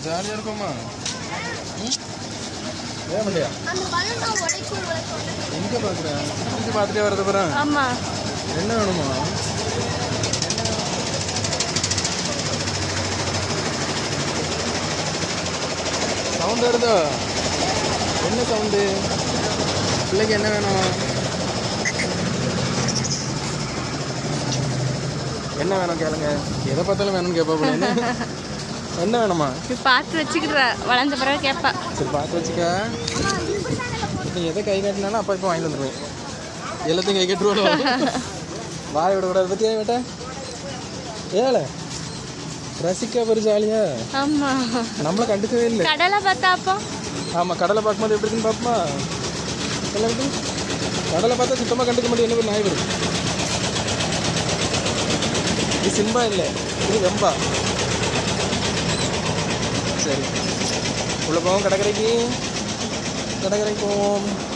ஜாலியாக இருக்குமா? ஏன் இல்லையா? எங்கே பார்க்குறேன்? இங்கே பார்த்துட்டே வரது போகிறேன். ஆமாம். என்ன வேணுமா? சவுண்ட் வருதோ? என்ன சவுண்டு? பிள்ளைக்கு என்ன வேணும்? என்ன வேணும் கேளுங்க. எதை பார்த்தாலும் வேணும்னு கேட்பா போல. என்ன வேணுமா? பார்த்து வச்சுக்கிற வளர்ந்த பிறகு கேட்பா. சரி பார்த்து வச்சுக்க. நீ எதை கை காட்டினாலும் அப்பா இப்போ வாங்கி வந்துடுவேன். எல்லாத்தையும் கை கட்டுருவோம். வாய் விடக்கூடாது பற்றியா வேட்டா? ஏழை ரசிக்கா பெரு ஜாலியா? ஆமாம். நம்மளை கண்டுக்கவே இல்லை. கடலை பார்த்தா அப்போ? ஆமாம், கடலை பார்க்கும்போது எப்படி இருக்குன்னு பார்ப்போமா? எல்லாம் எப்படி? கடலை பார்த்தா சுத்தமாக கண்டுக்க முடியும். என்ன நாய் வரும். இது சிம்பா இல்லை, இது வெம்பா. சரி உள்ள போவோம். கடற்கரைக்கு போவோம்.